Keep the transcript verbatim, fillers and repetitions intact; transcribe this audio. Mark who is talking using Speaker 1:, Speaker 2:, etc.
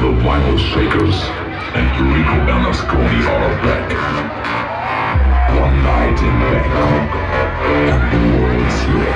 Speaker 1: The Vinyl Shakers and Rico Bernasconi are back. One night in Bangkok, and the world's yours.